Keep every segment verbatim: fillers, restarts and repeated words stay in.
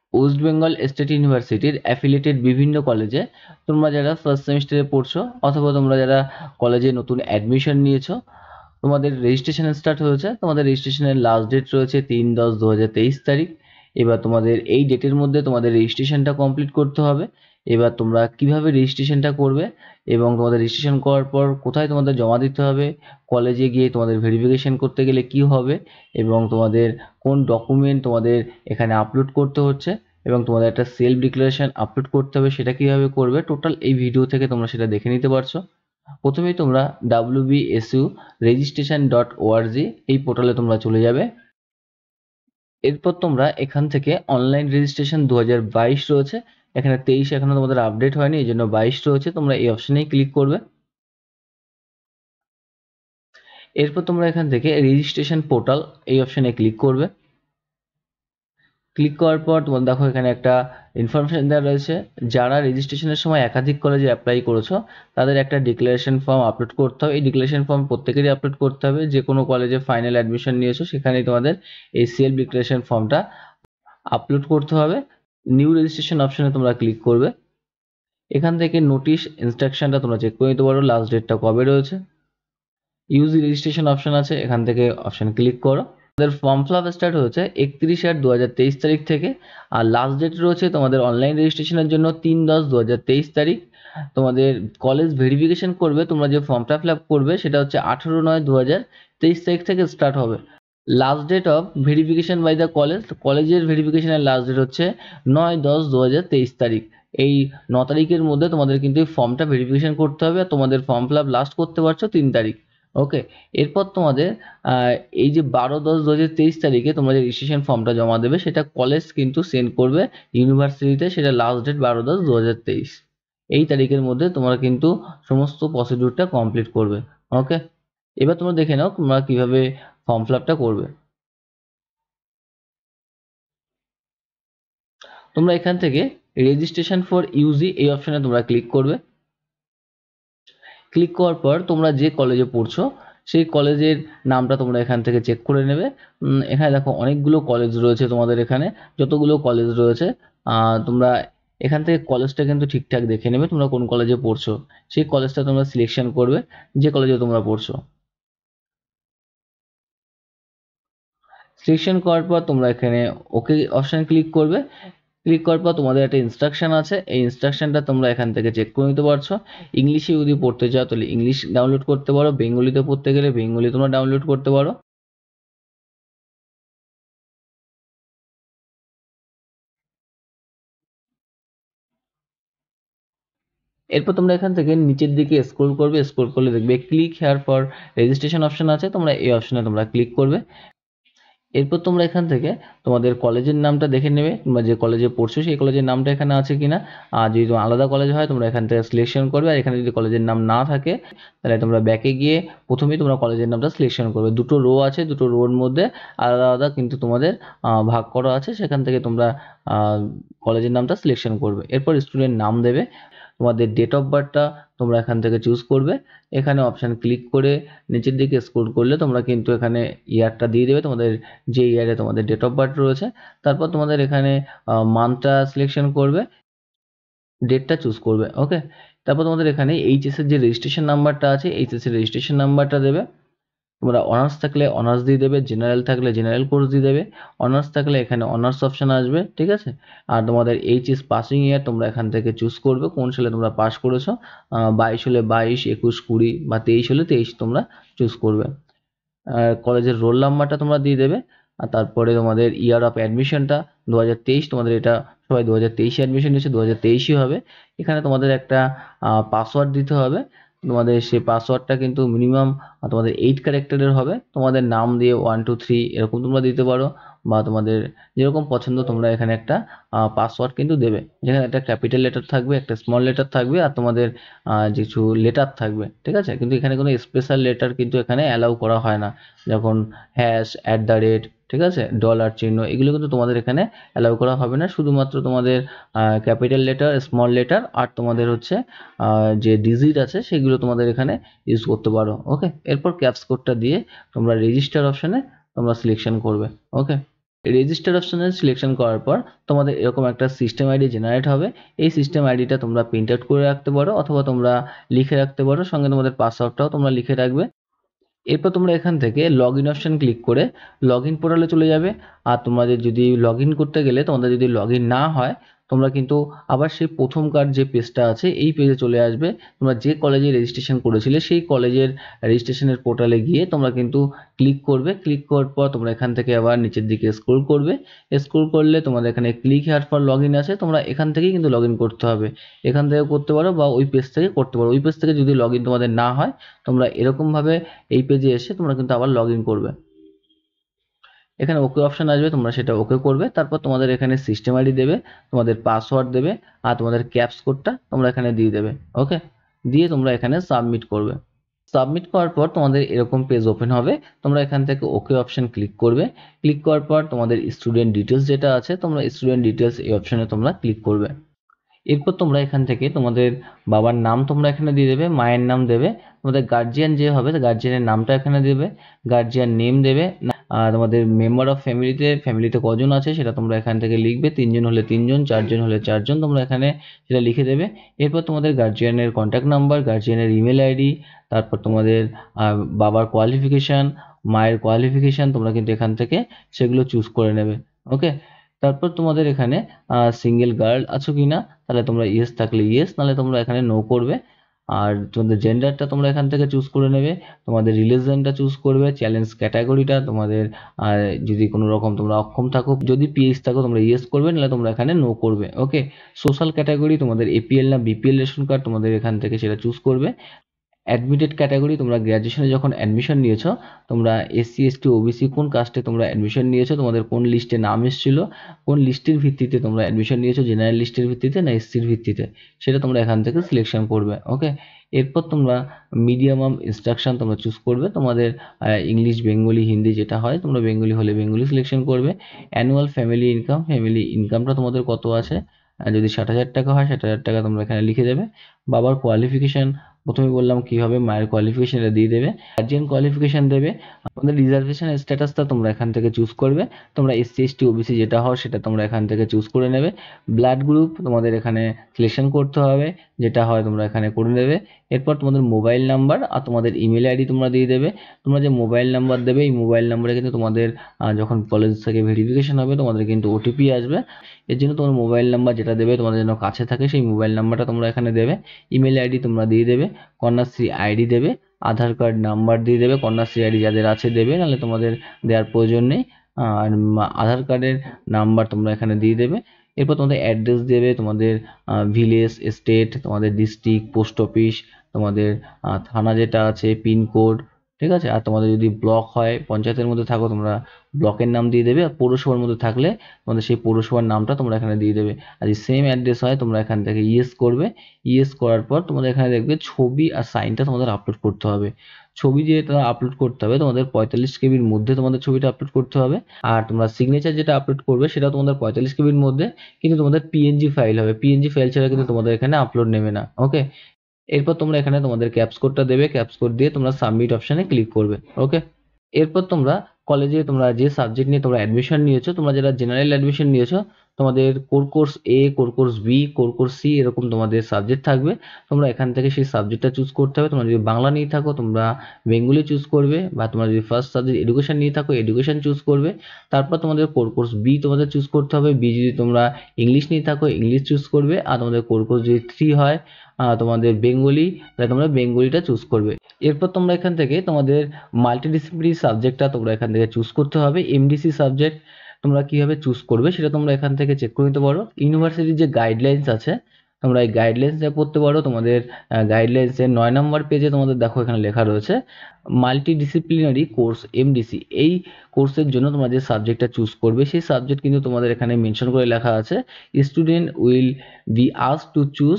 West Bengal state ইউনিভার্সিটির affiliated বিভিন্ন কলেজে তোমরা যারা ফার্স্ট সেমিস্টারে পড়ছো অথবা তোমরা যারা কলেজে নতুন অ্যাডমিশন নিয়েছো, তোমাদের রেজিস্ট্রেশন স্টার্ট হয়েছে। তোমাদের রেজিস্ট্রেশনের লাস্ট ডেট রয়েছে তিন দশ দু হাজার তেইশ তারিখ। এবার তোমাদের এই ডেটের মধ্যে তোমাদের রেজিস্ট্রেশনটা কমপ্লিট করতে হবে। এবার তোমরা কিভাবে রেজিস্ট্রেশনটা করবে এবং তোমাদের রেজিস্ট্রেশন করার পর কোথায় তোমাদের জমা দিতে হবে, কলেজে গিয়ে তোমাদের ভেরিফিকেশন করতে গেলে কি হবে এবং তোমাদের কোন ডকুমেন্ট তোমাদের এখানে আপলোড করতে হচ্ছে এবং তোমাদের একটা সেলফ ডিক্লারেশন আপলোড করতে হবে, সেটা কীভাবে করবে টোটাল এই ভিডিও থেকে তোমরা সেটা দেখে নিতে পারছো। প্রথমেই তোমরা W B S U registration dot org এই পোর্টালে তোমরা চলে যাবে। এরপর তোমরা এখান থেকে অনলাইন রেজিস্ট্রেশন দু হাজার বাইশ রয়েছে, এখানে তেইশ এখনো তোমাদের আপডেট হয়নি, এই জন্য বাইশ রয়েছে, তোমরা এই অপশনেই ক্লিক করবে। এরপর তোমরা এখান থেকে রেজিস্ট্রেশন পোর্টাল এই অপশনে ক্লিক করবে। ক্লিক করার পর তোমরা দেখো এখানে একটা ইনফরমেশন দেওয়া রয়েছে, যারা রেজিস্ট্রেশনের সময় একাধিক কলেজে অ্যাপ্লাই করেছো তাদের একটা ডিক্লারেশন ফর্ম আপলোড করতে হবে। এই ডিক্লারেশন ফর্ম প্রত্যেকেরই আপলোড করতে হবে। যে কোনো কলেজে ফাইনাল অ্যাডমিশন নিয়েছো সেখানেই তোমাদের এই সেলফ ডিক্লারেশন ফর্মটা আপলোড করতে হবে। নিউ রেজিস্ট্রেশন অপশনে তোমরা ক্লিক করবে। এখান থেকে নোটিশ ইনস্ট্রাকশনটা তোমরা চেক করে নিতে পারো, লাস্ট ডেটটা কবে রয়েছে। ইউজি রেজিস্ট্রেশন অপশন আছে, এখান থেকে অপশন ক্লিক করো। তোমাদের ফর্ম ফিল আপ স্টার্ট হয়েছে একত্রিশ আট দু হাজার তেইশ তারিখ থেকে, আর লাস্ট ডেট রয়েছে তোমাদের অনলাইন রেজিস্ট্রেশনের জন্য তিন দশ দু হাজার তেইশ তারিখ। তোমাদের কলেজ ভেরিফিকেশন করবে, তোমরা যে ফর্মটা ফিল আপ করবে সেটা হচ্ছে আঠেরো নয় দু হাজার তেইশ তারিখ থেকে স্টার্ট হবে। Last date of verification by the college, কলেজের ভেরিফিকেশনের লাস্ট ডেট হচ্ছে নয় দশ দু হাজার তেইশ তারিখ। এই ন তারিখের মধ্যে তোমাদের কিন্তু এই ফর্মটা ভেরিফিকেশন করতে হবে, আর তোমাদের ফর্ম ফিল আপ লাস্ট করতে পারছো তিন তারিখ। ওকে, এরপর তোমাদের এই যে বারো দশ দু হাজার তেইশ তারিখে তোমরা যে রেজিস্ট্রেশন ফর্মটা জমা দেবে সেটা কলেজ কিন্তু সেন্ড করবে ইউনিভার্সিটিতে, সেটা লাস্ট ডেট বারো দশ দু হাজার তেইশ। এই তারিখের মধ্যে তোমরা কিন্তু সমস্ত প্রসিডিউরটা কমপ্লিট করবে। ওকে, এবার তোমরা দেখে নাও তোমরা কিভাবে ফর্ম ফিল আপটা করবে। তোমরা এখান থেকে রেজিস্ট্রেশন ফর ইউজি এই অপশনে তোমরা ক্লিক করবে। ক্লিক করার পর তোমরা যে কলেজে পড়ছো সেই কলেজের নামটা তোমরা এখান থেকে চেক করে নেবে। এখানে দেখো অনেকগুলো কলেজ রয়েছে, তোমাদের এখানে যতগুলো কলেজ রয়েছে তোমরা এখান থেকে কলেজটা কিন্তু ঠিকঠাক দেখে নেবে, তোমরা কোন কলেজে পড়ছো সেই কলেজটা তোমরা সিলেকশন করবে যে কলেজে তোমরা পড়ছো। সিলেকশন করার পর তোমরা এখানে ওকে অপশন ক্লিক করবে। ক্লিক করার পর তোমাদের একটা ইনস্ট্রাকশন আছে, এই ইনস্ট্রাকশনটা তোমরা এখান থেকে চেক করে নিতে পারছো। ইংলিশে যদি পড়তে চাও তাহলে ইংলিশ ডাউনলোড করতে পারো, বেঙ্গলিতে পড়তে গেলে বেঙ্গলি তোমরা ডাউনলোড করতে পারো। এরপর তোমরা এখান থেকে নিচের দিকে স্ক্রল করবে, স্ক্রল করলে দেখবে click here for registration option আছে, তোমরা এই অপশনে তোমরা ক্লিক করবে। এরপর তোমরা এখান থেকে তোমাদের কলেজের নামটা দেখে নেবে, তোমরা যে কলেজে পড়ছো সেই কলেজের নামটা এখানে আছে কিনা। আর যদি তোমার আলাদা কলেজ হয় তোমরা এখান থেকে সিলেকশন করবে, আর এখানে যদি কলেজের নাম না থাকে তাহলে তোমরা ব্যাকে গিয়ে প্রথমেই তোমরা কলেজের নামটা সিলেকশন করবে। দুটো রো আছে, দুটো রোর মধ্যে আলাদা আলাদা কিন্তু তোমাদের ভাগ করা আছে, সেখান থেকে তোমরা কলেজের নামটা সিলেকশন করবে। এরপর স্টুডেন্ট নাম দেবে, তোমাদের ডেট অফ বার্থটা তোমরা এখান থেকে চুজ করবে। এখানে অপশান ক্লিক করে নিচের দিকে স্ক্রল করলে তোমরা কিন্তু এখানে ইয়ারটা দিয়ে দেবে, তোমাদের যে ইয়ারে তোমাদের ডেট অফ বার্থ রয়েছে। তারপর তোমাদের এখানে মান্থটা সিলেকশন করবে, ডেটটা চুজ করবে। ওকে, তারপর তোমাদের এখানে এইচএসের যে রেজিস্ট্রেশন নাম্বারটা আছে এইচএসের রেজিস্ট্রেশন নাম্বারটা দেবে। তোমরা অনার্স থাকলে অনার্স দিয়ে দেবে, জেনারেল থাকলে জেনারেল কোর্স দিয়ে দেবে। অনার্স থাকলে এখানে অনার্স অপশান আসবে, ঠিক আছে। আর তোমাদের এইচএস পাসিং ইয়ার তোমরা এখান থেকে চুজ করবে কোন সালে তোমরা পাস করেছো, বাইশ হলে বাইশ, একুশ কুড়ি বা তেইশ হলে তেইশ তোমরা চুজ করবে। কলেজের রোল নাম্বারটা তোমরা দিয়ে দেবে। আর তারপরে তোমাদের ইয়ার অফ অ্যাডমিশনটা দু হাজার তেইশ, তোমাদের এটা সবাই দু হাজার তেইশে অ্যাডমিশন নিয়েছে, দু হাজার তেইশই হবে। এখানে তোমাদের একটা পাসওয়ার্ড দিতে হবে, তোমাদের সেই পাসওয়ার্ডটা কিন্তু মিনিমাম তোমাদের এইট ক্যারেক্টারের হবে। তোমাদের নাম দিয়ে ওয়ান টু থ্রি এরকম তোমরা দিতে পারো, বা তোমাদের যেরকম পছন্দ তোমরা এখানে একটা পাসওয়ার্ড কিন্তু দেবে, যেখানে একটা ক্যাপিটাল লেটার থাকবে, একটা স্মল লেটার থাকবে, আর তোমাদের কিছু লেটার থাকবে, ঠিক আছে। কিন্তু এখানে কোনো স্পেশাল লেটার কিন্তু এখানে অ্যালাউ করা হয় না, যখন হ্যাশ, অ্যাট দ্য রেট, ঠিক আছে, ডলার চিহ্ন, এগুলো কিন্তু তোমাদের এখানে অ্যালাউ করা হবে না। শুধুমাত্র তোমাদের ক্যাপিটাল লেটার, স্মল লেটার আর তোমাদের হচ্ছে যে ডিজিট আছে সেগুলো তোমাদের এখানে ইউজ করতে পারো। ওকে, এরপর ক্যাপস কোডটা দিয়ে তোমরা রেজিস্টার অপশানে তোমরা সিলেকশন করবে। ওকে, রেজিস্টার অপশনে সিলেকশন করার পর তোমাদের এরকম একটা সিস্টেম আইডি জেনারেট হবে। এই সিস্টেম আইডিটা তোমরা প্রিন্ট আউট করে রাখতে পারো অথবা তোমরা লিখে রাখতে পারো, সঙ্গে তোমাদের পাসওয়ার্ডটাও তোমরা লিখে রাখবে। এরপর তোমরা এখান থেকে লগ ইন অপশান ক্লিক করে লগ ইন পোর্টালে চলে যাবে। আর তোমাদের যদি লগ ইন করতে গেলে তোমাদের যদি লগ ইন না হয়, তোমরা কিন্তু আবার সেই প্রথমকার যে পেজটা আছে এই পেজে চলে আসবে। তোমরা যে কলেজে রেজিস্ট্রেশন করেছিলে সেই কলেজের রেজিস্ট্রেশনের পোর্টালে গিয়ে তোমরা কিন্তু ক্লিক করবে। ক্লিক করার পর তোমরা এখান থেকে আবার নিচের দিকে স্ক্রল করবে। স্ক্রল করলে তোমাদের এখানে click here for log in আছে, তোমরা এখান থেকেই কিন্তু লগ ইন করতে হবে। এখান থেকে করতে পারো বা ওই পেজ থেকে করতে পারো। ওই পেজ থেকে যদি লগ ইন তোমাদের না হয়, তোমরা এরকমভাবে এই পেজে এসে তোমরা কিন্তু আবার লগ ইন করবে। এখানে ওকে অপশন আসবে, তোমরা সেটা ওকে করবে। তারপর তোমাদের এখানে সিস্টেম আইডি দেবে, তোমাদের পাসওয়ার্ড দেবে আর তোমাদের ক্যাপস কোডটা তোমরা এখানে দিয়ে দেবে। ওকে, দিয়ে তোমরা এখানে সাবমিট করবে। সাবমিট করার পর তোমাদের এরকম পেজ ওপেন হবে। তোমরা এখান থেকে ওকে অপশন ক্লিক করবে। ক্লিক করার পর তোমাদের স্টুডেন্ট ডিটেলস যেটা আছে, তোমরা স্টুডেন্ট ডিটেলস এই অপশনে তোমরা ক্লিক করবে। এরপর তোমরা এখান থেকে তোমাদের বাবার নাম তোমরা এখানে দিয়ে দেবে, মায়ের নাম দেবে, তোমাদের গার্জিয়ান যে হবে গার্জিয়ানের নামটা এখানে দেবে, গার্জিয়ান নেম দেবে। আর তোমাদের মেম্বার অফ ফ্যামিলিতে ফ্যামিলিতে কজন আছে সেটা তোমরা এখান থেকে লিখবে। তিনজন হলে তিনজন, চারজন হলে চারজন, তোমরা এখানে সেটা লিখে দেবে। এরপর তোমাদের গার্জিয়ানের কন্ট্যাক্ট নাম্বার, গার্জিয়ানের ইমেল আইডি, তারপর তোমাদের বাবার কোয়ালিফিকেশান, মায়ের কোয়ালিফিকেশান তোমরা কিন্তু এখান থেকে সেগুলো চুজ করে নেবে। ওকে, তারপর তোমাদের এখানে সিঙ্গেল গার্ল আছো কি না, তাহলে তোমরা ইয়েস থাকলে ইয়েস, নাহলে তোমরা এখানে নো করবে। আর তোমাদের জেন্ডারটা তোমরা এখান থেকে চুজ করে নেবে, তোমাদের রিলিজনটা চুজ করবে, চ্যালেঞ্জ ক্যাটাগরিটা তোমাদের, আর যদি কোনো রকম তোমরা অক্ষম থাকো, যদি পিএইচ থাকো তোমরা ইয়েস করবে, নাহলে তোমরা এখানে নো করবে। ওকে, সোশ্যাল ক্যাটাগরি তোমাদের এপিএল না বিপিএল রেশন কার্ড, তোমাদের এখান থেকে সেটা চুজ করবে। অ্যাডমিটেড ক্যাটাগরি, তোমরা গ্র্যাজুয়েশনে যখন অ্যাডমিশন নিয়েছো, তোমরা এসসি এসটি ওবিসি কোন কাস্টে তোমরা অ্যাডমিশন নিয়েছো, তোমাদের কোন লিস্টে নাম এসেছিল, কোন লিস্টের ভিত্তিতে তোমরা অ্যাডমিশন নিয়েছো, জেনারেল লিস্টের ভিত্তিতে না এসসির ভিত্তিতে, সেটা তোমরা এখান থেকে সিলেকশন করবে। ওকে, এরপর তোমরা মিডিয়াম অফ ইনস্ট্রাকশন তোমরা চুজ করবে, তোমাদের ইংলিশ, বেঙ্গলি, হিন্দি যেটা হয়, তোমরা বেঙ্গলি হলে বেঙ্গলি সিলেকশন করবে। অ্যানুয়াল ফ্যামিলি ইনকাম, ফ্যামিলি ইনকামটা তোমাদের কত আছে, যদি ষাট হাজার টাকা হয় ষাট হাজার টাকা তোমরা এখানে লিখে দেবে। বাবার কোয়ালিফিকেশান প্রথমে বললাম কি হবে, মায়ের কোয়ালিফিকেশন এটা দিয়ে দেবে, গার্জিয়ান কোয়ালিফিকেশন দেবে। আমাদের রিজার্ভেশন স্ট্যাটাসটা তোমরা এখান থেকে চুজ করবে, তোমরা এসসি এসটি ওবিসি যেটা হয় সেটা তোমরা এখান থেকে চুজ করে নেবে। ব্লাড গ্রুপ তোমাদের এখানে সিলেকশন করতে হবে, যেটা হয় তোমরা এখানে করে নেবে। এরপর তোমাদের মোবাইল নাম্বার আর তোমাদের ইমেল আইডি তোমরা দিয়ে দেবে। তোমরা যে মোবাইল নাম্বার দেবে, এই মোবাইল নাম্বারে কিন্তু তোমাদের যখন কলেজ থেকে ভেরিফিকেশন হবে তোমাদের কিন্তু ওটিপি আসবে। এর জন্য তোমার মোবাইল নাম্বার যেটা দেবে তোমাদের যেন কাছে থাকে, সেই মোবাইল নাম্বারটা তোমরা এখানে দেবে। ইমেল আইডি তোমরা দিয়ে দেবে, কন্যাশ্রী আইডি দেবে, আধার কার্ড নাম্বার দিয়ে দেবে, কন্যাশ্রী আইডি যাদের আছে দেবে, নাহলে তোমাদের দেওয়ার প্রয়োজন নেই। আর আধার কার্ডের নাম্বার তোমরা এখানে দিয়ে দেবে। এরপর তোমাদের অ্যাড্রেস দেবে, তোমাদের ভিলেজ, স্টেট, তোমাদের ডিস্ট্রিক্ট, পোস্ট অফিস, তোমাদের থানা যেটা আছে, পিনকোড, ঠিক আছে। আর তোমাদের যদি ব্লক হয়, পঞ্চায়েতের মধ্যে থাকো, তোমরা ব্লকের নাম দিয়ে দেবে। আর পৌরসভার মধ্যে থাকলে তোমাদের সেই পৌরসভার নামটা তোমরা এখানে দিয়ে দেবে। আর যদি সেম অ্যাড্রেস হয় তোমরা এখান থেকে ইয়েস করবে। ইয়েস করার পর তোমাদের এখানে দেখবে ছবি আর সাইনটা তোমাদের আপলোড করতে হবে। ছবি যেটা আপলোড করতে হবে তোমাদের পঁয়তাল্লিশ কেবির মধ্যে তোমাদের ছবিটা আপলোড করতে হবে। আর তোমরা সিগনেচার যেটা আপলোড করবে সেটা তোমাদের পঁয়তাল্লিশ কেবির মধ্যে, কিন্তু তোমাদের পিএনজি ফাইল হবে। পিএনজি ফাইল ছাড়া কিন্তু তোমাদের এখানে আপলোড নেবে না। ওকে, এরপর তোমরা এখানে তোমাদের ক্যাপস কোডটা দেবে, ক্যাপস কোড দিয়ে তোমরা সাবমিট অপশানে ক্লিক করবে। ওকে, এরপর তোমরা কলেজে তোমরা যে সাবজেক্ট নিয়ে তোমরা অ্যাডমিশন নিয়েছো, তোমরা যারা জেনারেল অ্যাডমিশন নিয়েছো, তোমাদের core course A, core course B, core course C এরকম তোমাদের সাবজেক্ট থাকবে। তোমরা এখান থেকে সেই সাবজেক্টটা চুজ করতে হবে। তোমরা যদি বাংলা নিয়ে থাকো তোমরা বেঙ্গলি চুজ করবে, বা তোমরা যদি ফার্স্ট সাবজেক্ট এডুকেশন নিয়ে থাকো এডুকেশন চুজ করবে। তারপর তোমাদের কোর কোর্স বি তোমাদের চুজ করতে হবে। বি যদি তোমরা ইংলিশ নিয়ে থাকো ইংলিশ চুজ করবে। আর তোমাদের কোর কোর্স যদি থ্রি হয় তোমাদের বেঙ্গলি, তাহলে তোমরা বেঙ্গলিটা চুজ করবে। এরপর তোমরা এখান থেকে তোমাদের মাল্টিডিসিপ্লিনারি সাবজেক্টটা তোমরা এখান থেকে চুজ করতে হবে। এমডিসি সাবজেক্ট তোমরা কীভাবে চুজ করবে সেটা তোমরা এখান থেকে চেক করে নিতে পারো। ইউনিভার্সিটির যে গাইডলাইন্স আছে তোমরা এই গাইডলাইন্সে পড়তে পারো। তোমাদের গাইডলাইন্সের নয় নম্বর পেজে তোমাদের দেখো এখানে লেখা রয়েছে মাল্টিডিসিপ্লিনারি কোর্স এমডিসি। এই কোর্সের জন্য তোমরা যে সাবজেক্টটা চুজ করবে সেই সাবজেক্ট কিন্তু তোমাদের এখানে মেনশন করে লেখা আছে, student will be asked to choose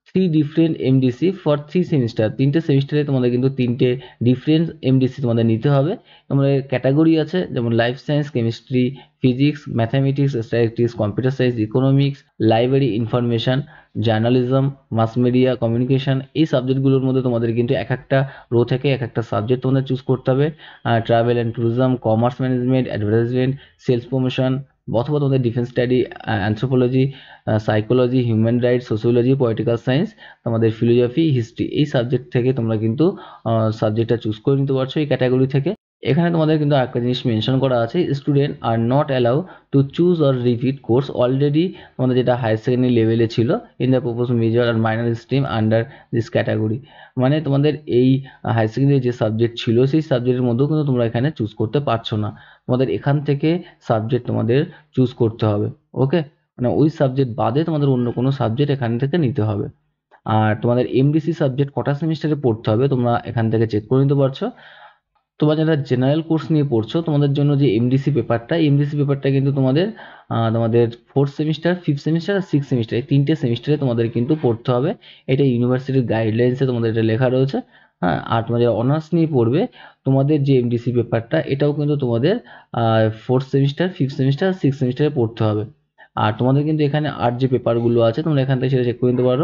three different MDC for three semester, তিনটে সেমিস্টারে তোমাদের কিন্তু তিনটে ডিফারেন্ট এমডিসি তোমাদের নিতে হবে। তোমাদের ক্যাটাগরি আছে যেমন life science, chemistry, physics, mathematics, statistics, computer science, economics, library information, journalism, mass media, communication, এই সাবজেক্টগুলোর মধ্যে তোমাদের কিন্তু এক একটা রো থেকে এক একটা সাবজেক্ট তোমাদের চুজ করতে হবে। Travel and tourism, commerce management, advertisement, sales promotion, অথবা তোমাদের defence study, anthropology, psychology, human rights, sociology, political science, তোমাদের ফিলোজফি, হিস্ট্রি, এই সাবজেক্ট থেকে তোমরা কিন্তু সাবজেক্টটা চুজ করে নিতে পারছো এই ক্যাটাগরি থেকে। এখানে তোমাদের কিন্তু একটা জিনিস মেনশন করা আছে, student are not allow to choose or repeat course already, তোমাদের যেটা হায়ার সেকেন্ডারি লেভেলে ছিল, ইন দ্য প্রপোজ মেজর আর minor stream under this category. মানে তোমাদের এই হায়ার সেকেন্ডারি যে সাবজেক্ট ছিল সেই সাবজেক্টের মধ্যেও কিন্তু তোমরা এখানে চুজ করতে পারছো না, তোমাদের এখান থেকে সাবজেক্ট তোমাদের চুজ করতে হবে। ওকে, মানে ওই সাবজেক্ট বাদে তোমাদের অন্য কোনো সাবজেক্ট এখান থেকে নিতে হবে। আর তোমাদের এমডিসি সাবজেক্ট কটা সেমিস্টারে পড়তে হবে তোমরা এখান থেকে চেক করে নিতে পারছো। তোমরা যারা জেনারেল কোর্স নিয়ে পড়ছো তোমাদের জন্য যে এমডিসি পেপারটা, এমডিসি পেপারটা কিন্তু তোমাদের তোমাদের ফোর্থ সেমিস্টার, ফিফথ সেমিস্টার আর সিক্স সেমিস্টার, এই তিনটে সেমিস্টারে তোমাদের কিন্তু পড়তে হবে। এটা ইউনিভার্সিটির গাইডলাইন্সে তোমাদের এটা লেখা রয়েছে। হ্যাঁ, আর তোমাদের অনার্স নিয়ে পড়বে তোমাদের যে এমডিসি পেপারটা এটাও কিন্তু তোমাদের fourth semester, fifth semester, six সেমিস্টারে পড়তে হবে। আর তোমাদের কিন্তু এখানে আর যে পেপারগুলো আছে তোমরা এখান থেকে সেটা চেক করে নিতে পারো।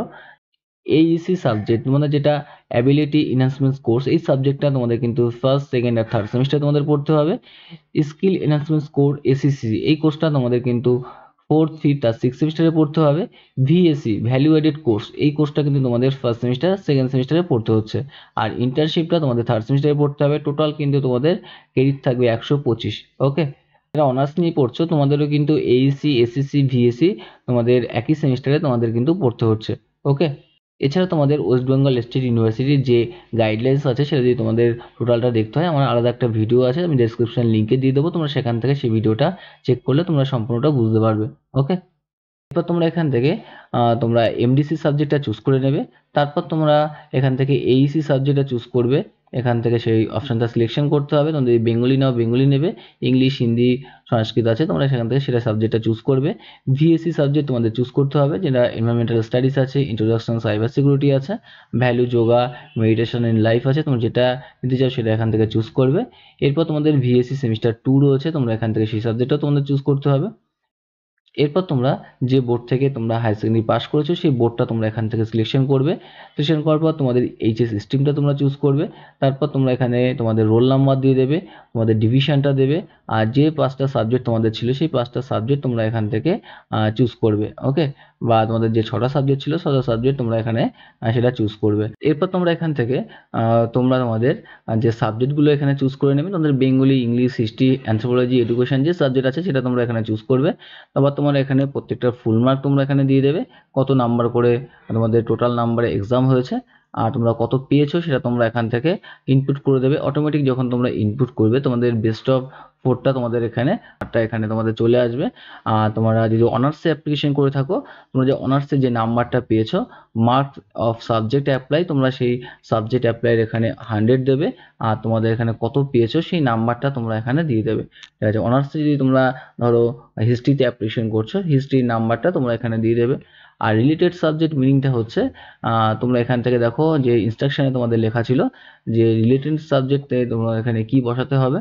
এইইসি সাবজেক্ট তোমাদের যেটা অ্যাবিলিটি এনহান্সমেন্ট কোর্স, এই সাবজেক্টটা তোমাদের কিন্তু ফার্স্ট, সেকেন্ড আর থার্ড সেমিস্টার তোমাদের পড়তে হবে। স্কিল এনহান্সমেন্ট কোর্স এসিসি, এই কোর্সটা তোমাদের কিন্তু ফোর্থ, ফিফথ আর সিক্স সেমিস্টারে পড়তে হবে। ভিএসসি ভ্যালু অ্যাডেড কোর্স, এই কোর্সটা কিন্তু তোমাদের ফার্স্ট সেমিস্টার, সেকেন্ড সেমিস্টারে পড়তে হচ্ছে। আর ইন্টার্নশিপটা তোমাদের থার্ড সেমিস্টারে পড়তে হবে। টোটাল কিন্তু তোমাদের ক্রেডিট থাকবে একশো পঁচিশ। ওকে, যারা অনার্স নিয়ে পড়ছো তোমাদেরও কিন্তু এইসি, এসিসি, ভিএসসি তোমাদের একই সেমিস্টারে তোমাদের কিন্তু পড়তে হচ্ছে। ওকে, এছাড়া তোমাদের ওয়েস্ট বেঙ্গল স্টেট ইউনিভার্সিটির যে গাইডলাইন্স আছে সেটা যদি তোমাদের টোটালটা দেখতে হয়, আমার আলাদা একটা ভিডিও আছে, আমি ডেসক্রিপশন লিঙ্কে দিয়ে দেবো, তোমরা সেখান থেকে সেই ভিডিওটা চেক করলে তোমরা সম্পূর্ণটা বুঝতে পারবে। ওকে, এরপর তোমরা এখান থেকে তোমরা এমডিসি সাবজেক্টটা চুজ করে নেবে। তারপর তোমরা এখান থেকে এইসি সাবজেক্টটা চুজ করবে। এখান থেকে সেই অপশানটা সিলেকশন করতে হবে। তোমরা যদি বেঙ্গলি নাও বেঙ্গলি নেবে, ইংলিশ, হিন্দি, সংস্কৃত আছে তোমরা সেখান থেকে সেটা সাবজেক্টটা চুজ করবে। ভিএসসি সাবজেক্ট তোমাদের চুজ করতে হবে, যেটা এনভায়রনমেন্টাল স্টাডিজ আছে, ইন্ট্রোডাকশন সাইবার সিকিউরিটি আছে, value yoga, meditation in life আছে, তোমরা যেটা নিতে চাও সেটা এখান থেকে চুজ করবে। এরপর তোমাদের ভিএসসি সেমিস্টার টু রয়েছে, তোমরা এখান থেকে সেই সাবজেক্টটাও তোমাদের চুজ করতে হবে। এরপর তোমরা যে বোর্ড থেকে তোমরা হায়ার সেকেন্ডারি পাস করেছো সেই বোর্ডটা তোমরা এখান থেকে সিলেকশন করবে। সিলেকশন করার পর তোমাদের এইচএস স্ট্রিমটা তোমরা চুজ করবে। তারপর তোমরা এখানে তোমাদের রোল নাম্বার দিয়ে দেবে, তোমাদের ডিভিশনটা দেবে, আর যে পাঁচটা সাবজেক্ট তোমাদের ছিল সেই পাঁচটা সাবজেক্ট তোমরা এখান থেকে চুজ করবে। ওকে, বা তোমাদের যে ছটা সাবজেক্ট ছিল ছটা সাবজেক্ট তোমরা এখানে সেটা চুজ করবে। এরপর তোমরা এখান থেকে তোমরা তোমাদের যে সাবজেক্টগুলো এখানে চুজ করে নেবে, তোমাদের Bengali, English, history, anthropology, education যে সাবজেক্ট আছে সেটা তোমরা এখানে চুজ করবে। তারপর তোমরা এখানে প্রত্যেকটা ফুল মার্ক তোমরা এখানে দিয়ে দেবে, কত নাম্বার করে তোমাদের টোটাল নাম্বারে এক্সাম হয়েছে আর তোমরা কত পেয়েছো সেটা তোমরা এখান থেকে ইনপুট করে দেবে। অটোমেটিক যখন তোমরা ইনপুট করবে তোমাদের বেস্ট অফ ফোরটা তোমাদের এখানে আটটা এখানে তোমাদের চলে আসবে। আর তোমরা যদি অনার্সে অ্যাপ্লিকেশন করে থাকো, তোমরা যে অনার্সে যে নাম্বারটা পেয়েছো, মার্ক অফ সাবজেক্ট অ্যাপ্লাই, তোমরা সেই সাবজেক্ট অ্যাপ্লাইয়ের এখানে হান্ড্রেড দেবে। আর তোমাদের এখানে কত পেয়েছো সেই নাম্বারটা তোমরা এখানে দিয়ে দেবে। ঠিক আছে, অনার্সে যদি তোমরা ধরো হিস্ট্রিতে অ্যাপ্লিকেশন করছো, হিস্ট্রির নাম্বারটা তোমরা এখানে দিয়ে দেবে। আর রিলেটেড সাবজেক্ট মিনিংটা হচ্ছে তোমরা এখান থেকে দেখো যে ইনস্ট্রাকশনে তোমাদের লেখা ছিল যে রিলেটেড সাবজেক্টে তোমরা এখানে কি বসাতে হবে।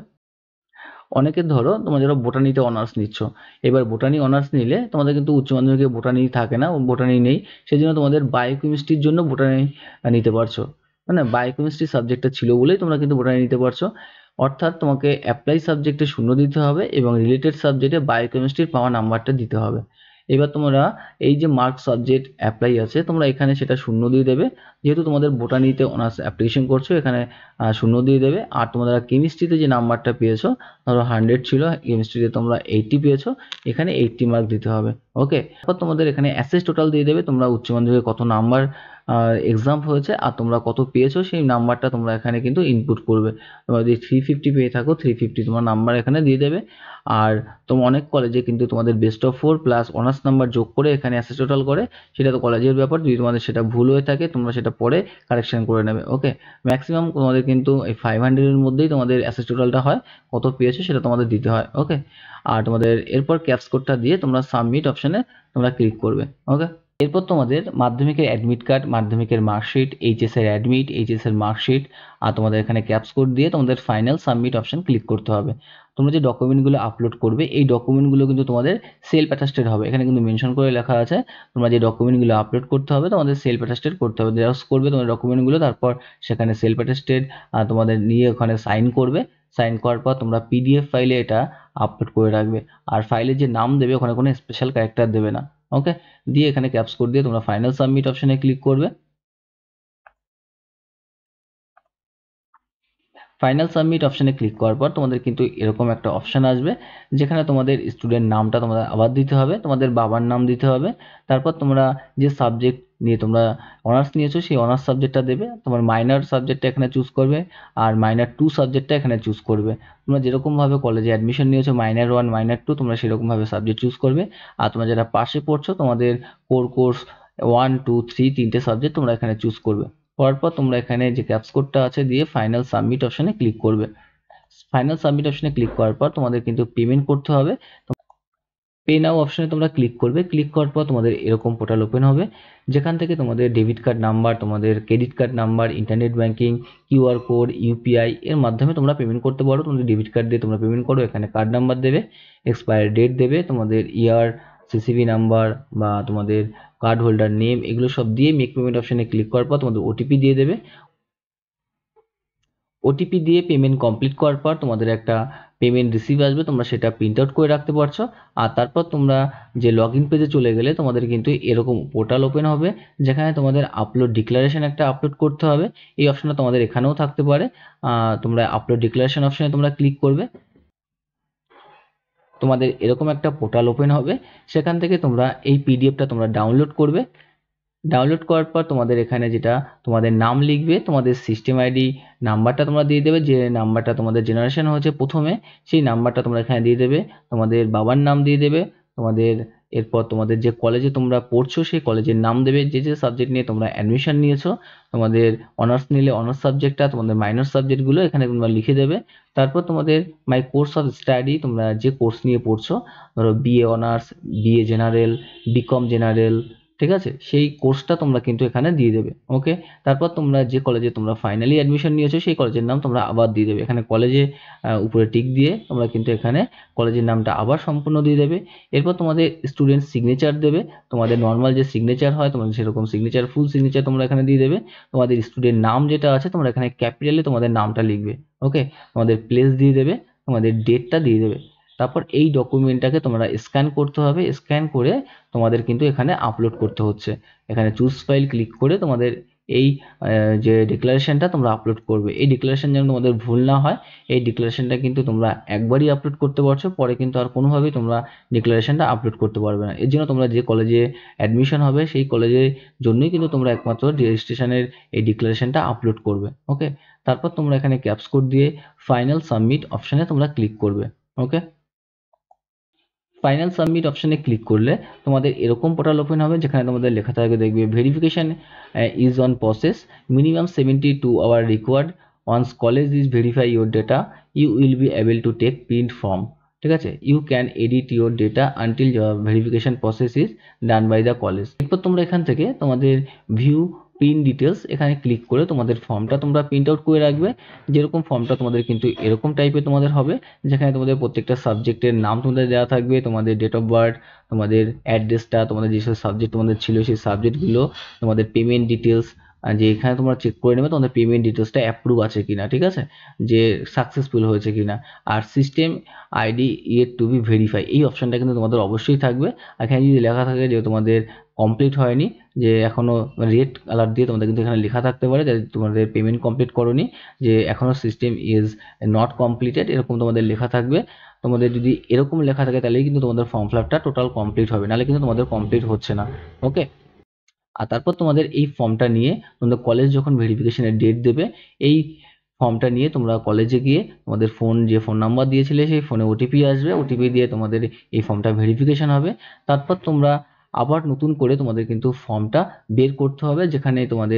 অনেকে ধরো তোমরা যারা বোটানিতে অনার্স নিচ্ছ, এবার বোটানি অনার্স নিলে তোমাদের কিন্তু উচ্চ মাধ্যমিকে বোটানি থাকে না, বোটানি নেই, সেই জন্য তোমাদের বায়োকেমিস্ট্রির জন্য বোটানি নিতে পারছো। মানে বায়োকেমিস্ট্রি সাবজেক্টটা ছিল বলেই তোমরা কিন্তু বোটানি নিতে পারছো। অর্থাৎ তোমাকে অ্যাপ্লাই সাবজেক্টে শূন্য দিতে হবে এবং রিলেটেড সাবজেক্টে বায়োকেমিস্ট্রির পাওয়া নাম্বারটা দিতে হবে। এবার তোমরা এই যে মার্ক সাবজেক্ট অ্যাপ্লাই আছে তোমরা এখানে সেটা শূন্য দিয়ে দেবে, যেহেতু তোমাদের বোটানিতে অনার্স অ্যাপ্লিকেশন করছো এখানে শূন্য দিয়ে দেবে। আর তোমরা কেমিস্ট্রিতে যে নাম্বারটা পেয়েছো, ধরো হান্ড্রেড ছিল, কেমিস্ট্রিতে তোমরা এইটটি পেয়েছো, এখানে এইটটি মার্ক দিতে হবে। ওকে, তারপর তোমাদের এখানে অ্যাসেস টোটাল দিয়ে দেবে, তোমরা উচ্চ মাধ্যমিকে কত নাম্বার এক্সাম হয়েছে আর তোমরা কত পেয়েছো সেই নাম্বারটা তোমরা এখানে কিন্তু ইনপুট করবে। তোমরা যদি থ্রি ফিফটি পেয়ে থাকো থ্রি ফিফটি তোমার নাম্বার এখানে দিয়ে দেবে। আর তোমার অনেক কলেজে কিন্তু তোমাদের best of four plus honours number যোগ করে এখানে অ্যাসেস টোটাল করে, সেটা তো কলেজের ব্যাপার, যদি তোমাদের সেটা ভুল হয়ে থাকে তোমরা সেটা পরে কারেকশন করে নেবে। ওকে, ম্যাক্সিমাম তোমাদের কিন্তু এই ফাইভ হান্ড্রেডের মধ্যেই তোমাদের অ্যাসেস টোটালটা হয়, কত পেয়েছো সেটা তোমাদের দিতে হয়। ওকে, আর তোমাদের এরপর ক্যাপস কোডটা দিয়ে তোমরা সাবমিট অপশানে তোমরা ক্লিক করবে। ওকে, এরপর তোমাদের মাধ্যমিকের অ্যাডমিট কার্ড, মাধ্যমিকের মার্কশিট, এইচএস এর অ্যাডমিট, এইচএস এর মার্কশিট আর তোমাদের এখানে ক্যাপস কোড দিয়ে তোমাদের ফাইনাল সাবমিট অপশন ক্লিক করতে হবে। তোমরা যে ডকুমেন্টগুলো আপলোড করবে এই ডকুমেন্টগুলো কিন্তু তোমাদের সেলফ অ্যাটাস্টেড হবে। এখানে কিন্তু মেনশন করে লেখা আছে তোমরা যে ডকুমেন্টগুলো আপলোড করতে হবে তোমাদের সেলফ অ্যাটাস্টেড করতে হবে। জেরক্স করবে তোমার ডকুমেন্টগুলো, তারপর সেখানে সেলফ অ্যাটাস্টেড তোমাদের নিয়ে ওখানে সাইন করবে। সাইন করার পর তোমরা পিডিএফ ফাইলে এটা আপলোড করে রাখবে। আর ফাইলের যে নাম দেবে ওখানে কোনো স্পেশাল ক্যারেক্টার দেবে না। ওকে, দিয়ে এখানে ক্যাপস কোড দিয়ে তোমরা ফাইনাল সাবমিট অপশনে ক্লিক করবে। ফাইনাল সাবমিট অপশনে ক্লিক করার পর তোমাদের কিন্তু এরকম একটা অপশন আসবে যেখানে তোমাদের স্টুডেন্ট নামটা তোমাদের আবার দিতে হবে, তোমাদের বাবার নাম দিতে হবে, তারপর তোমরা যে সাবজেক্ট নিয়ে তোমরা অনার্স নিয়েছো সেই অনার্স সাবজেক্টটা দেবে, তোমার মাইনর সাবজেক্টটা এখানে চুজ করবে আর মাইনর টু সাবজেক্টটা এখানে চুজ করবে। তোমরা যেরকমভাবে কলেজে অ্যাডমিশন নিয়েছো মাইনর ওয়ান মাইনর টু তোমরা সেরকমভাবে সাবজেক্ট চুজ করবে। আর তোমরা যারা পাশে পড়ছো তোমাদের core course one two three তিনটে সাবজেক্ট তোমরা এখানে চুজ করবে। করার পর তোমরা এখানে যে ক্যাপস কোডটা আছে দিয়ে ফাইনাল সাবমিট অপশনে ক্লিক করবে। ফাইনাল সাবমিট অপশনে ক্লিক করার পর তোমাদের কিন্তু পেমেন্ট করতে হবে। পে নাও অপশনে তোমরা ক্লিক করবে। ক্লিক করার পর তোমাদের এরকম পোর্টাল ওপেন হবে যেখান থেকে তোমাদের ডেবিট কার্ড নাম্বার, তোমাদের credit card number, internet banking, QR code, UPI এর মাধ্যমে তোমরা পেমেন্ট করতে পারো। তোমাদের ডেবিট কার্ড দিয়ে তোমরা পেমেন্ট করো, এখানে কার্ড নাম্বার দেবে, এক্সপায়ার ডেট দেবে, তোমাদের ইয়ার, সিসিবি নাম্বার বা তোমাদের কার্ড হোল্ডার নেম এগুলো সব দিয়ে মেক পেমেন্ট অপশনে ক্লিক করার পর তোমাদের ওটিপি দিয়ে দেবে। ওটিপি দিয়ে পেমেন্ট কমপ্লিট করার পর তোমাদের একটা পেমেন্ট রিসিভ আসবে, তোমরা সেটা প্রিন্ট আউট করে রাখতে পারছো। আর তারপর তোমরা যে লগ ইন পেজে চলে গেলে তোমাদের কিন্তু এরকম পোর্টাল ওপেন হবে যেখানে তোমাদের আপলোড ডিক্লারেশন একটা আপলোড করতে হবে। এই অপশনটা তোমাদের এখানেও থাকতে পারে। তোমরা আপলোড ডিক্লারেশন অপশনে তোমরা ক্লিক করবে, তোমাদের এরকম একটা পোর্টাল ওপেন হবে। সেখান থেকে তোমরা এই পিডিএফটা তোমরা ডাউনলোড করবে। ডাউনলোড করার পর তোমাদের এখানে যেটা তোমাদের নাম লিখবে, তোমাদের সিস্টেম আইডি নাম্বারটা তোমরা দিয়ে দেবে, যে নাম্বারটা তোমাদের জেনারেশন হয়েছে প্রথমে সেই নাম্বারটা তোমরা এখানে দিয়ে দেবে, তোমাদের বাবার নাম দিয়ে দেবে, তোমাদের এরপর তোমাদের যে কলেজে তোমরা পড়ছো সেই কলেজের নাম দেবে, যে যে সাবজেক্ট নিয়ে তোমরা অ্যাডমিশন নিয়েছো, তোমাদের অনার্স নিলে অনার্স সাবজেক্টটা, তোমাদের মাইনর সাবজেক্টগুলো এখানে তোমরা লিখে দেবে। তারপর তোমাদের মাই কোর্স অফ স্টাডি, তোমরা যে কোর্স নিয়ে পড়ছো, ধরো BA honours, BA general, BCom general, ঠিক আছে, সেই কোর্সটা তোমরা কিন্তু এখানে দিয়ে দেবে। ওকে, তারপর তোমরা যে কলেজে তোমরা ফাইনালি অ্যাডমিশন নিয়েছো সেই কলেজের নাম তোমরা আবার দিয়ে দেবে। এখানে কলেজে উপরে টিক দিয়ে তোমরা কিন্তু এখানে কলেজের নামটা আবার সম্পূর্ণ দিয়ে দেবে। এরপর তোমাদের স্টুডেন্ট সিগনেচার দেবে, তোমাদের নর্মাল যে সিগনেচার হয় তোমাদের সেরকম সিগনেচার, ফুল সিগনেচার তোমরা এখানে দিয়ে দেবে। তোমাদের স্টুডেন্ট নাম যেটা আছে তোমরা এখানে ক্যাপিটালে তোমাদের নামটা লিখবে। ওকে, তোমাদের প্লেস দিয়ে দেবে, তোমাদের ডেটটা দিয়ে দেবে। তারপর এই ডকুমেন্টটাকে তোমরা স্ক্যান করতে হবে, স্ক্যান করে তোমাদের কিন্তু এখানে আপলোড করতে হচ্ছে। এখানে চুজ ফাইল ক্লিক করে তোমাদের এই যে ডিক্লারেশনটা তোমরা আপলোড করবে, এই ডিক্লারেশন যেন তোমাদের ভুল না হয়, এই ডিক্লারেশনটা কিন্তু তোমরা একবারই আপলোড করতে পারছো, পরে কিন্তু আর কোনোভাবেই তোমরা ডিক্লারেশনটা আপলোড করতে পারবে না। এর জন্য তোমরা যে কলেজে অ্যাডমিশন হবে সেই কলেজের জন্যই কিন্তু তোমরা একমাত্র রেজিস্ট্রেশনের এই ডিক্লারেশনটা আপলোড করবে। ওকে, তারপর তোমরা এখানে ক্যাপস কোড দিয়ে ফাইনাল সাবমিট অপশানে তোমরা ক্লিক করবে। ওকে, ফাইনাল সাবমিট অপশনে ক্লিক করলে তোমাদের এরকম পোর্টাল ওপেন হবে যেখানে তোমাদের লেখা থাকবে, দেখবে verification is on process, minimum seventy two hour required, once college is verify your data you will be able to take print form. ঠিক আছে, you can edit your data until verification process is done by the college. এরপর তোমরা এখান থেকে তোমাদের view print details এখানে click করে তোমাদের ফর্মটা তোমরা প্রিন্ট আউট করে রাখবে। যেরকম ফর্মটা তোমাদের কিন্তু এরকম টাইপের তোমাদের হবে যেখানে তোমাদের প্রত্যেকটা সাবজেক্টের নাম তোমাদের দেওয়া থাকবে, তোমাদের ডেট অফ বার্থ, তোমাদের অ্যাড্রেসটা, তোমাদের যেসব সাবজেক্ট তোমাদের ছিল সেই সাবজেক্টগুলো, তোমাদের পেমেন্ট ডিটেলস, যে এখানে তোমরা চেক করে নেবে তোমাদের পেমেন্ট ডিটেলসটা অ্যাপ্রুভ আছে কিনা, ঠিক আছে, যে সাকসেসফুল হয়েছে কিনা। আর system ID yet to be verify এই অপশানটা কিন্তু তোমাদের অবশ্যই থাকবে। এখানে যদি লেখা থাকে যে তোমাদের কমপ্লিট হয়নি, যে এখনও রেড কালার দিয়ে তোমাদের কিন্তু এখানে লেখা থাকতে পারে যে তোমাদের পেমেন্ট কমপ্লিট করোনি, যে এখনও সিস্টেম ইজ নট কমপ্লিটেড এরকম তোমাদের লেখা থাকবে। তোমাদের যদি এরকম লেখা থাকে তাহলেই কিন্তু তোমাদের ফর্ম ফিল আপটা টোটাল কমপ্লিট হবে, নাহলে কিন্তু তোমাদের কমপ্লিট হচ্ছে না। ওকে, আর তারপর তোমাদের এই ফর্মটা নিয়ে তোমাদের কলেজ যখন ভেরিফিকেশনের ডেট দেবে, এই ফর্মটা নিয়ে তোমরা কলেজে গিয়ে তোমাদের ফোন, যে ফোন নাম্বার দিয়েছিলে সেই ফোনে ওটিপি আসবে, ওটিপি দিয়ে তোমাদের এই ফর্মটা ভেরিফিকেশন হবে। তারপর তোমরা আবার নতুন করে তোমাদের কিন্তু ফর্মটা বের করতে হবে, যেখানে তোমাদের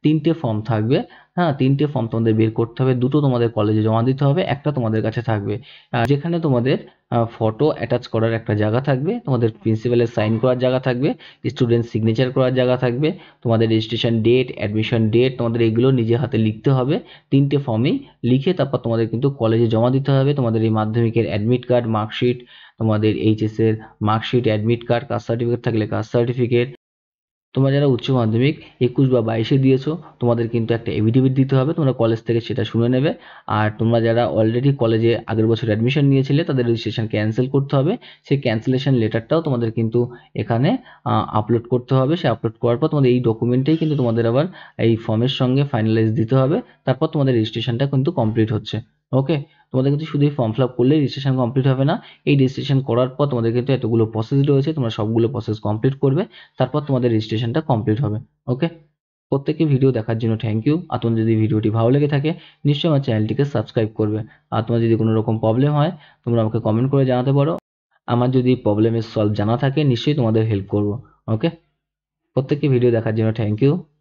তিনটে ফর্ম থাকবে। হ্যাঁ, তিনটে ফর্ম তোমাদের বের করতে হবে, দুটো তোমাদের কলেজে জমা দিতে হবে, একটা তোমাদের কাছে থাকবে যেখানে তোমাদের ফটো অ্যাটাচ করার একটা জায়গা থাকবে, তোমাদের প্রিন্সিপালের সাইন করার জায়গা থাকবে, স্টুডেন্ট সিগনেচার করার জায়গা থাকবে, তোমাদের রেজিস্ট্রেশন ডেট, অ্যাডমিশন ডেট, তোমাদের এগুলো নিজে হাতে লিখতে হবে। তিনটে ফর্মেই লিখে তারপর তোমাদের কিন্তু কলেজে জমা দিতে হবে। তোমাদের এই মাধ্যমিকের অ্যাডমিট কার্ড, মার্কশিট, তোমাদের এইচএস এর marksheet, admit card, caste certificate থাকলে কাস্ট সার্টিফিকেট, তোমরা যারা উচ্চ মাধ্যমিক একুশ বা বাইশে দিয়েছো তোমাদের কিন্তু একটা এফিডেভিট দিতে হবে, তোমরা কলেজ থেকে সেটা শুনে নেবে। আর তোমরা যারা অলরেডি কলেজে আগের বছর অ্যাডমিশন নিয়েছিলে তাদের রেজিস্ট্রেশন ক্যান্সেল করতে হবে, সেই ক্যান্সেলেশন লেটারটাও তোমাদের কিন্তু এখানে আপলোড করতে হবে। সে আপলোড করার পর তোমাদের এই ডকুমেন্টেই কিন্তু তোমাদের আবার এই ফর্মের সঙ্গে ফাইনালাইজ দিতে হবে, তারপর তোমাদের রেজিস্ট্রেশনটা কিন্তু কমপ্লিট হচ্ছে। ওকে, তোমাদের কিন্তু শুধু ফর্ম ফিল আপ করলেই রেজিস্ট্রেশন কমপ্লিট হবে না, এই রেজিস্ট্রেশন করার পর তোমাদের কিন্তু এতগুলো প্রসেস রয়েছে, তোমরা সবগুলো প্রসেস কমপ্লিট করবে, তারপর তোমাদের রেজিস্ট্রেশনটা কমপ্লিট হবে। ওকে, প্রত্যেককে ভিডিও দেখার জন্য থ্যাংক ইউ। আর তোমার যদি ভিডিওটি ভালো লেগে থাকে নিশ্চয়ই আমার চ্যানেলটিকে সাবস্ক্রাইব করবে। আর তোমার যদি কোনো রকম প্রবলেম হয় তোমরা আমাকে কমেন্ট করে জানাতে পারো, আমার যদি প্রবলেমের সলভ জানা থাকে নিশ্চয়ই তোমাদের হেল্প করব। ওকে, প্রত্যেককে ভিডিও দেখার জন্য থ্যাংক ইউ।